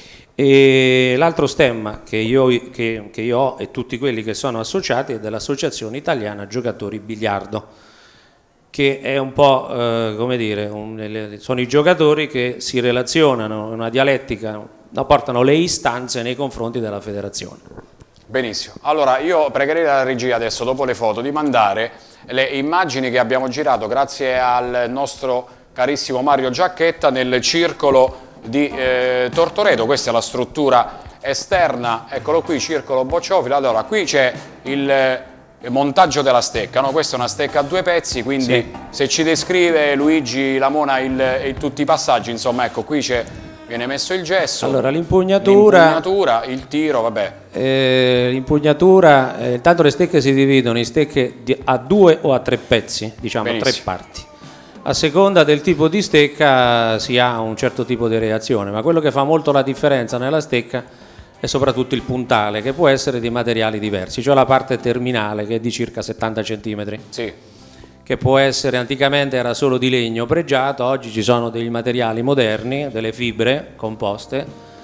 E l'altro stemma che io ho e tutti quelli che sono associati è dell'Associazione Italiana Giocatori Biliardo, che è un po' come dire, sono i giocatori che si relazionano in una dialettica, portano le istanze nei confronti della federazione. Benissimo, allora io pregherei la regia adesso, dopo le foto, di mandare le immagini che abbiamo girato grazie al nostro carissimo Mario Giacchetta nel circolo di Tortoreto. Questa è la struttura esterna, eccolo qui, circolo bocciofilo. Allora, qui c'è il montaggio della stecca, no? Questa è una stecca a 2 pezzi, quindi sì, se ci descrive Luigi Lamona tutti i passaggi, insomma, ecco, qui viene messo il gesso. Allora, l'impugnatura, il tiro, vabbè. L'impugnatura, intanto le stecche si dividono in stecche a 2 o a 3 pezzi, diciamo. Benissimo. 3 parti. A seconda del tipo di stecca si ha un certo tipo di reazione, ma quello che fa molto la differenza nella stecca è soprattutto il puntale, che può essere di materiali diversi, cioè la parte terminale che è di circa 70 cm, sì, che può essere, anticamente era solo di legno pregiato, oggi ci sono dei materiali moderni, delle fibre composte,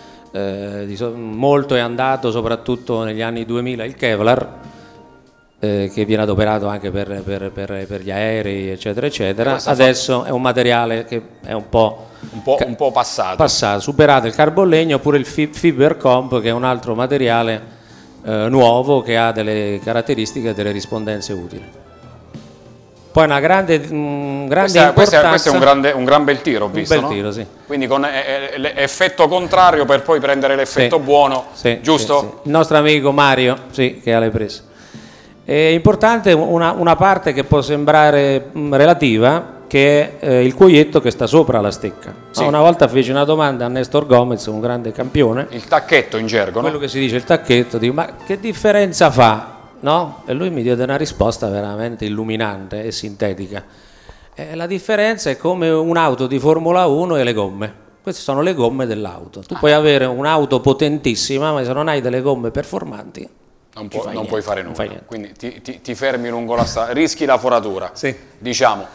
molto è andato soprattutto negli anni 2000 il Kevlar, che viene adoperato anche per gli aerei, eccetera, eccetera. Adesso è un materiale che è un po' passato, superato il carbonlegno, oppure il Fiber Comp, che è un altro materiale nuovo che ha delle caratteristiche e delle rispondenze utili. Poi una grande importanza. Questo è un gran bel tiro, ho visto. Un bel tiro, sì. Quindi con effetto contrario per poi prendere l'effetto buono, sì, giusto? Sì, sì. Il nostro amico Mario, sì, che ha le prese. È importante una parte che può sembrare relativa, che è il cuoietto che sta sopra la stecca. Sì. Una volta feci una domanda a Nestor Gomez, un grande campione. Il tacchetto in gergo, quello che si dice il tacchetto, dico, ma che differenza fa? No? E lui mi diede una risposta veramente illuminante e sintetica. La differenza è come un'auto di Formula 1 e le gomme. Queste sono le gomme dell'auto. Tu puoi avere un'auto potentissima, ma se non hai delle gomme performanti non puoi fare nulla. Quindi ti fermi lungo la strada, rischi la foratura. Sì. Diciamo.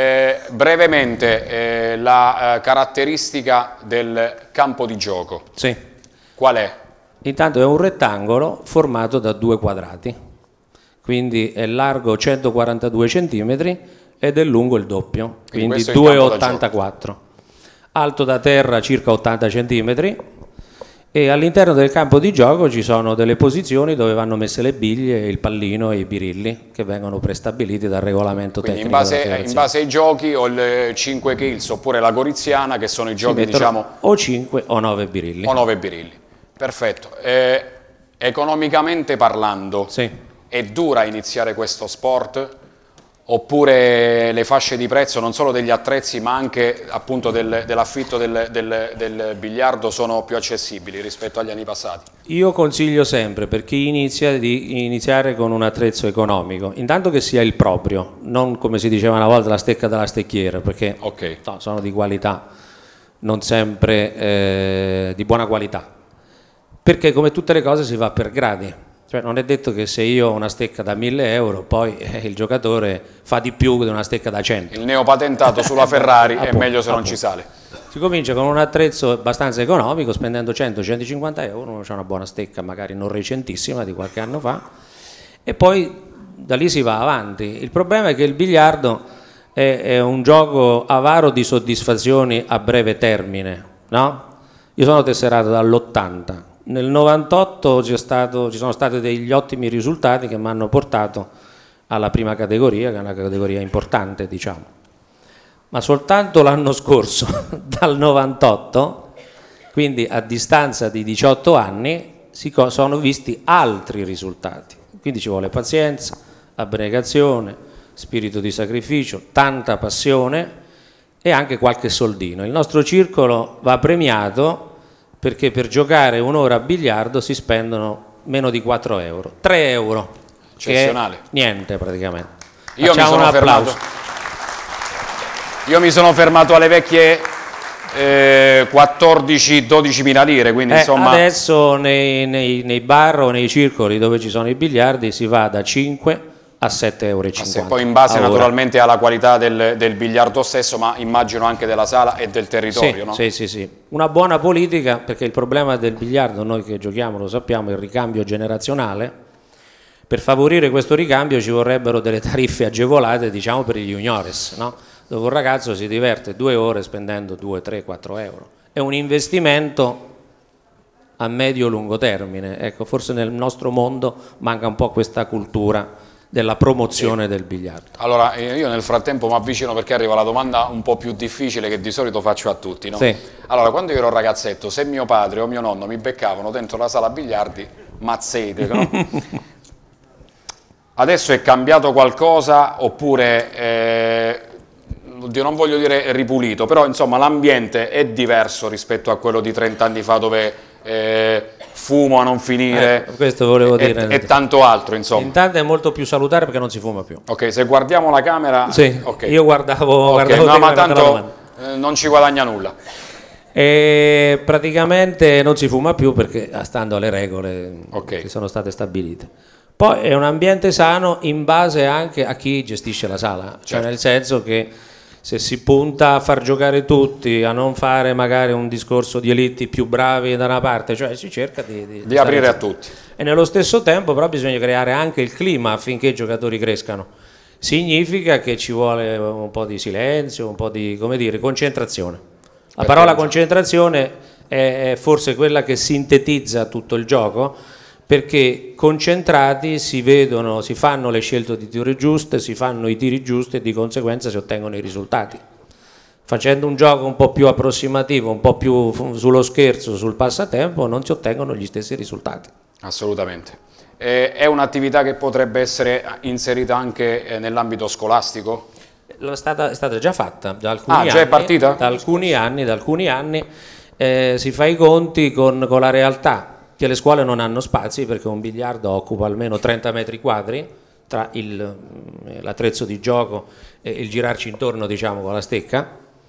Brevemente la caratteristica del campo di gioco. Sì. Qual è? Intanto è un rettangolo formato da 2 quadrati. Quindi è largo 142 cm ed è lungo il doppio, quindi 2,84. Alto da terra circa 80 cm, e all'interno del campo di gioco ci sono delle posizioni dove vanno messe le biglie, il pallino e i birilli, che vengono prestabiliti dal regolamento tecnico. In base ai giochi, o il 5 kills oppure la Goriziana, che sono i giochi, diciamo, o 5 o 9 birilli. O 9 birilli. Perfetto. Economicamente parlando, sì, è dura iniziare questo sport? Oppure le fasce di prezzo non solo degli attrezzi ma anche appunto dell'affitto del biliardo sono più accessibili rispetto agli anni passati? Io consiglio sempre, per chi inizia, di iniziare con un attrezzo economico, intanto che sia il proprio, non come si diceva una volta la stecca della stecchiera, perché no, sono di qualità, non sempre di buona qualità, perché come tutte le cose si va per gradi. Cioè non è detto che se io ho una stecca da 1.000 euro poi il giocatore fa di più di una stecca da 100. Il neopatentato sulla Ferrari è meglio se non ci sale. Si comincia con un attrezzo abbastanza economico, spendendo 100-150 euro, uno c'è una buona stecca magari non recentissima di qualche anno fa, e poi da lì si va avanti. Il problema è che il biliardo è un gioco avaro di soddisfazioni a breve termine, no? Io sono tesserato dall'80. Nel 98 ci sono stati degli ottimi risultati che mi hanno portato alla prima categoria, che è una categoria importante, diciamo. Ma soltanto l'anno scorso, dal 98, quindi a distanza di 18 anni, si sono visti altri risultati. Quindi ci vuole pazienza, abnegazione, spirito di sacrificio, tanta passione e anche qualche soldino. Il nostro circolo va premiato, perché per giocare un'ora a biliardo si spendono meno di 4 euro, 3 euro, eccezionale, che è niente praticamente. Io mi sono fermato alle vecchie 14-12 mila lire, quindi insomma. Adesso nei bar o nei circoli dove ci sono i biliardi si va da 5 a 7,50 euro. Poi in base naturalmente alla qualità del biliardo stesso, ma immagino anche della sala e del territorio, sì, no? Sì. Una buona politica, perché il problema del biliardo, noi che giochiamo lo sappiamo, è il ricambio generazionale. Per favorire questo ricambio ci vorrebbero delle tariffe agevolate, diciamo, per gli juniores, no? Dove un ragazzo si diverte 2 ore spendendo 2, 3, 4 euro. È un investimento a medio-lungo termine. Ecco, forse nel nostro mondo manca un po' questa cultura della promozione del biliardo. Allora, io nel frattempo mi avvicino perché arriva la domanda un po' più difficile che di solito faccio a tutti, no? Sì. Allora, quando io ero ragazzetto, se mio padre o mio nonno mi beccavano dentro la sala biliardi, mazzete, no? Adesso è cambiato qualcosa oppure, oddio, non voglio dire ripulito, però insomma l'ambiente è diverso rispetto a quello di 30 anni fa dove fumo a non finire questo volevo dire. E tanto altro, insomma. Intanto è molto più salutare perché non si fuma più. Ok, se guardiamo la camera... Sì, okay. io guardavo okay, no, ma tanto la non ci guadagna nulla. E praticamente non si fuma più perché stando alle regole che sono state stabilite. Poi è un ambiente sano in base anche a chi gestisce la sala, cioè nel senso che se si punta a far giocare tutti, a non fare magari un discorso di elitti più bravi da una parte, cioè si cerca di aprire a tutti. E nello stesso tempo però bisogna creare anche il clima affinché i giocatori crescano. Significa che ci vuole un po' di silenzio, un po' di, come dire, concentrazione. La parola concentrazione è forse quella che sintetizza tutto il gioco, perché concentrati si vedono, si fanno le scelte di tiro giuste, si fanno i tiri giusti e di conseguenza si ottengono i risultati. Facendo un gioco un po' più approssimativo, un po' più sullo scherzo, sul passatempo, non si ottengono gli stessi risultati. Assolutamente. È un'attività che potrebbe essere inserita anche nell'ambito scolastico? È stata già fatta da alcuni anni. Già è partita? Da alcuni anni si fa i conti con la realtà che le scuole non hanno spazi perché un biliardo occupa almeno 30 metri quadri tra l'attrezzo di gioco e il girarci intorno, diciamo, con la stecca,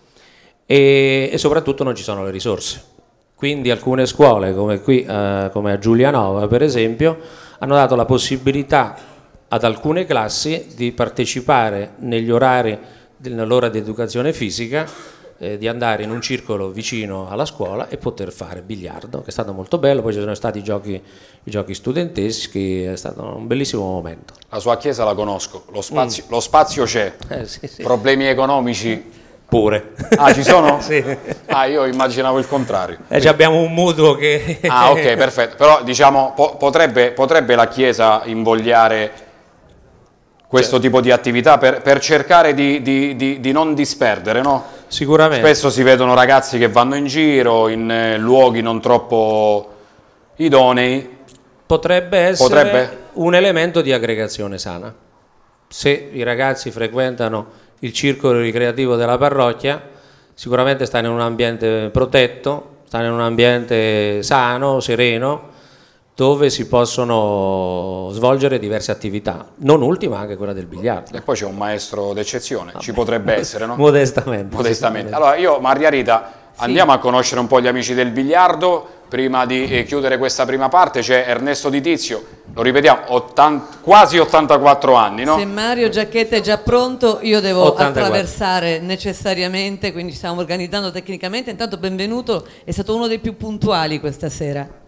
e soprattutto non ci sono le risorse. Quindi alcune scuole come qui, come a Giulianova per esempio, hanno dato la possibilità ad alcune classi di partecipare negli orari dell'ora di educazione fisica, di andare in un circolo vicino alla scuola e poter fare biliardo, che è stato molto bello. Poi ci sono stati i giochi studenteschi, è stato un bellissimo momento. La sua chiesa la conosco, lo spazio c'è, sì. Problemi economici pure. Ah, ci sono? Sì. Io immaginavo il contrario. Abbiamo un mutuo che... ok, perfetto, però diciamo potrebbe la chiesa invogliare questo tipo di attività per cercare di non disperdere, no? Sicuramente. Spesso si vedono ragazzi che vanno in giro in luoghi non troppo idonei. Potrebbe essere un elemento di aggregazione sana. Se i ragazzi frequentano il circolo ricreativo della parrocchia, sicuramente stanno in un ambiente protetto, stanno in un ambiente sano, sereno, dove si possono svolgere diverse attività, non ultima anche quella del biliardo. E poi c'è un maestro d'eccezione, ci potrebbe essere, no? Modestamente. Allora io, Maria Rita, andiamo a conoscere un po' gli amici del biliardo. Prima di chiudere questa prima parte c'è Ernesto Di Tizio, lo ripetiamo, quasi 84 anni, no? Se Mario Giacchetta è già pronto, io devo 84. attraversare necessariamente, quindi stiamo organizzando tecnicamente. Intanto benvenuto, è stato uno dei più puntuali questa sera.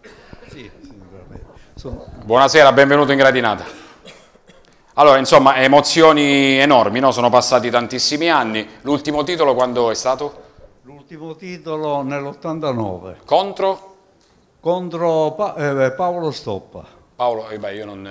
Buonasera, benvenuto in gradinata. Allora, insomma, emozioni enormi, no? Sono passati tantissimi anni. L'ultimo titolo quando è stato? L'ultimo titolo nell'89. Contro? Contro Paolo Stoppa. Paolo, io non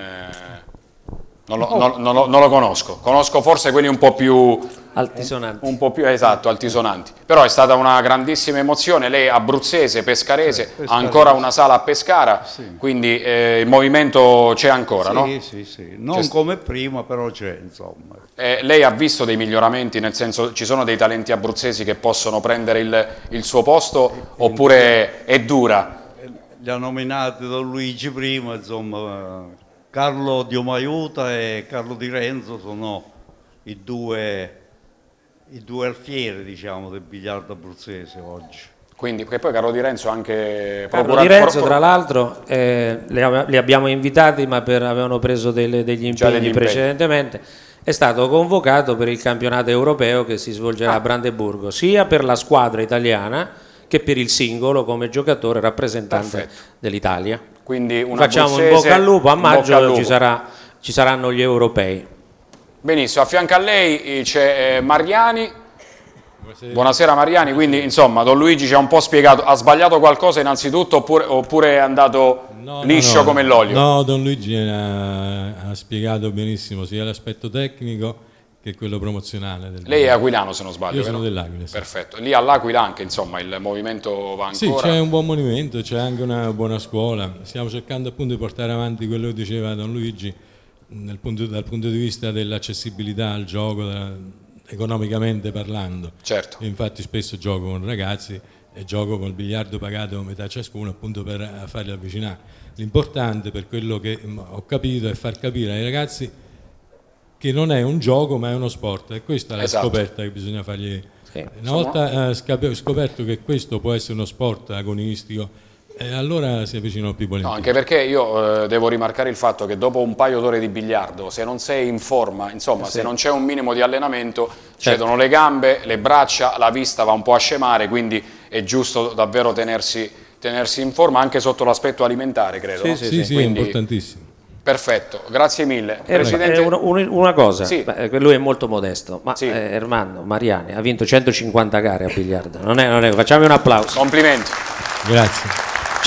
lo conosco. Conosco forse quelli un po' più... altisonanti. Un po' più, esatto, altisonanti. Però è stata una grandissima emozione. Lei è abruzzese, pescarese, ha ancora una sala a Pescara, quindi il movimento c'è ancora, no? Sì. Non come prima, però c'è, insomma. Lei ha visto dei miglioramenti, nel senso ci sono dei talenti abruzzesi che possono prendere il suo posto, oppure è dura? Li ha nominati Don Luigi prima, insomma, Carlo Diomaiuta e Carlo Di Renzo sono i due alfieri, diciamo, del biliardo abruzzese oggi. Quindi, che poi Carlo Di Renzo anche... Carlo Di Renzo, tra l'altro, li abbiamo invitati, ma avevano preso degli impegni precedentemente. È stato convocato per il campionato europeo che si svolgerà a Brandeburgo, sia per la squadra italiana che per il singolo come giocatore rappresentante dell'Italia. Quindi facciamo un bocca al lupo, a maggio ci saranno gli europei. Benissimo, a fianco a lei c'è Mariani. Buonasera Mariani, quindi insomma Don Luigi ci ha un po' spiegato, ha sbagliato qualcosa innanzitutto oppure è andato liscio come l'olio? No, Don Luigi ha spiegato benissimo sia l'aspetto tecnico che quello promozionale. Lei è aquilano se non sbaglio? Io sono dell'Aquila. Sì. Perfetto, lì all'Aquila anche insomma il movimento va ancora? Sì, c'è un buon movimento, c'è anche una buona scuola, stiamo cercando appunto di portare avanti quello che diceva Don Luigi dal punto di vista dell'accessibilità al gioco, economicamente parlando. Certo. Io infatti spesso gioco con ragazzi e gioco col biliardo pagato metà ciascuno appunto per farli avvicinare. L'importante, per quello che ho capito, è far capire ai ragazzi che non è un gioco ma è uno sport, e questa è la scoperta che bisogna fargli. Sì, una volta scoperto che questo può essere uno sport agonistico, allora si avvicinano più volentieri. No, anche perché io devo rimarcare il fatto che dopo un paio d'ore di biliardo, se non sei in forma, insomma, se non c'è un minimo di allenamento, cedono le gambe, le braccia, la vista va un po' a scemare, quindi è giusto davvero tenersi in forma anche sotto l'aspetto alimentare, credo. Sì, no? sì, quindi, è importantissimo. Perfetto, grazie mille. Presidente... una cosa, sì. Lui è molto modesto, ma Ermanno Mariani ha vinto 150 gare a biliardo, non è, facciamo un applauso. Complimenti. Grazie.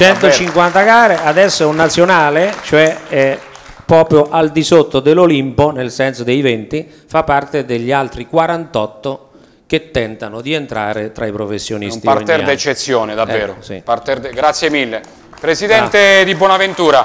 150 gare, adesso è un nazionale, cioè è proprio al di sotto dell'Olimpo, nel senso dei 20, fa parte degli altri 48 che tentano di entrare tra i professionisti. Un parterre d'eccezione, davvero. Sì. Grazie mille. Presidente Di Bonaventura,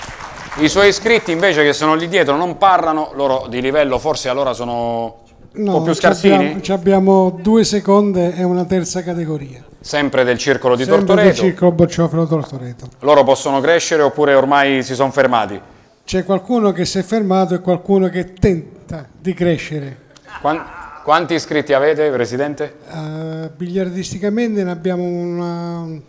i suoi iscritti invece che sono lì dietro non parlano, loro di livello forse allora sono un po' più scarsini? Abbiamo 2 seconde e una terza categoria. Sempre del circolo di Sempre Tortoreto? Del circolo Bocciofilo Tortoreto. Loro possono crescere oppure ormai si sono fermati? C'è qualcuno che si è fermato e qualcuno che tenta di crescere. Quanti iscritti avete, Presidente? Biliardisticamente ne abbiamo un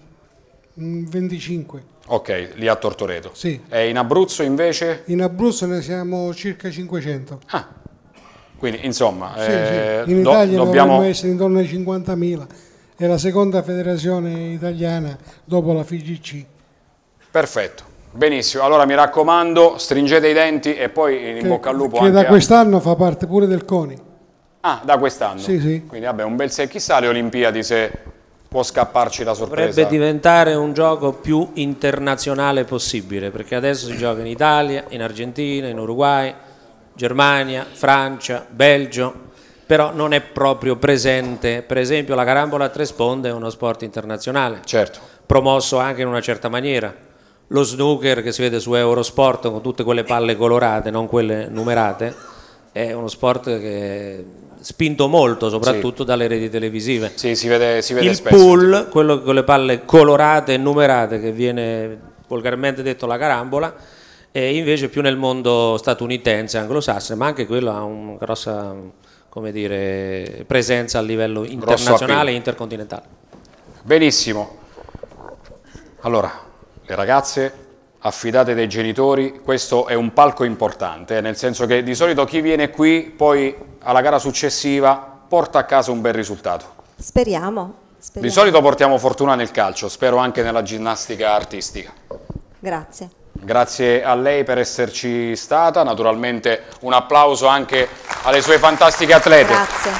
25. Ok, lì a Tortoreto. Sì. E in Abruzzo invece? In Abruzzo ne siamo circa 500. Ah, quindi insomma... In Italia dovremmo essere intorno ai 50.000. È la seconda federazione italiana dopo la FIGC. Perfetto, benissimo. Allora mi raccomando, stringete i denti e poi in bocca al lupo che anche da quest'anno fa parte pure del CONI. Ah, da quest'anno? Sì, sì. Quindi vabbè, un bel chissà le Olimpiadi se può scapparci la sorpresa. Dovrebbe diventare un gioco più internazionale possibile, perché adesso si gioca in Italia, in Argentina, in Uruguay, Germania, Francia, Belgio, però non è proprio presente. Per esempio la carambola a 3 sponde è uno sport internazionale, certo, promosso anche in una certa maniera. Lo snooker che si vede su Eurosport con tutte quelle palle colorate, non quelle numerate, è uno sport che è spinto molto, soprattutto dalle reti televisive. Sì, si vede il spesso. Pool, quello con le palle colorate e numerate, che viene volgarmente detto la carambola, e invece più nel mondo statunitense, anglosassone, ma anche quello ha una grossa, come dire, presenza a livello internazionale e intercontinentale. Benissimo. Allora, le ragazze affidate dai genitori, questo è un palco importante, nel senso che di solito chi viene qui poi alla gara successiva porta a casa un bel risultato. Speriamo. Di solito portiamo fortuna nel calcio, spero anche nella ginnastica artistica. Grazie. Grazie a lei per esserci stata, naturalmente un applauso anche alle sue fantastiche atlete. Grazie.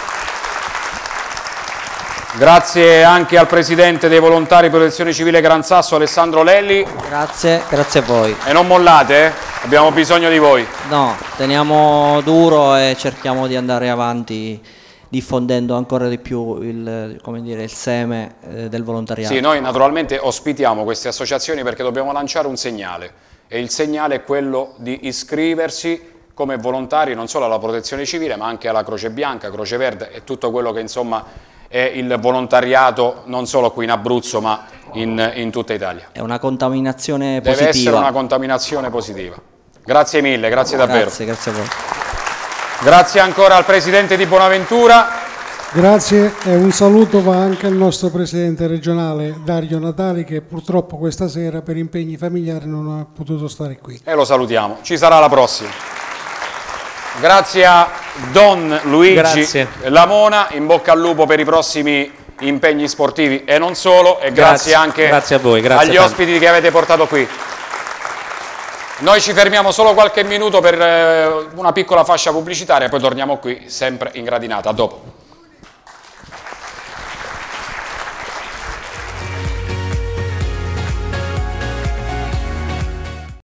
Grazie anche al Presidente dei Volontari Protezione Civile Gran Sasso, Alessandro Lelli. Grazie a voi. E non mollate, abbiamo bisogno di voi. No, teniamo duro e cerchiamo di andare avanti diffondendo ancora di più il seme del volontariato. Sì, noi naturalmente ospitiamo queste associazioni perché dobbiamo lanciare un segnale, e il segnale è quello di iscriversi come volontari non solo alla Protezione Civile ma anche alla Croce Bianca, Croce Verde e tutto quello che insomma è il volontariato non solo qui in Abruzzo ma in tutta Italia. È una contaminazione positiva. Deve essere una contaminazione positiva. Grazie mille, grazie davvero. Grazie a voi. Grazie ancora al Presidente Di Bonaventura. Grazie e un saluto va anche al nostro Presidente regionale Dario Natali, che purtroppo questa sera per impegni familiari non ha potuto stare qui. E lo salutiamo, ci sarà la prossima. Grazie a Don Luigi Lamona, in bocca al lupo per i prossimi impegni sportivi e non solo, e grazie anche a voi, agli ospiti che avete portato qui. Noi ci fermiamo solo qualche minuto per una piccola fascia pubblicitaria e poi torniamo qui sempre in gradinata. A dopo.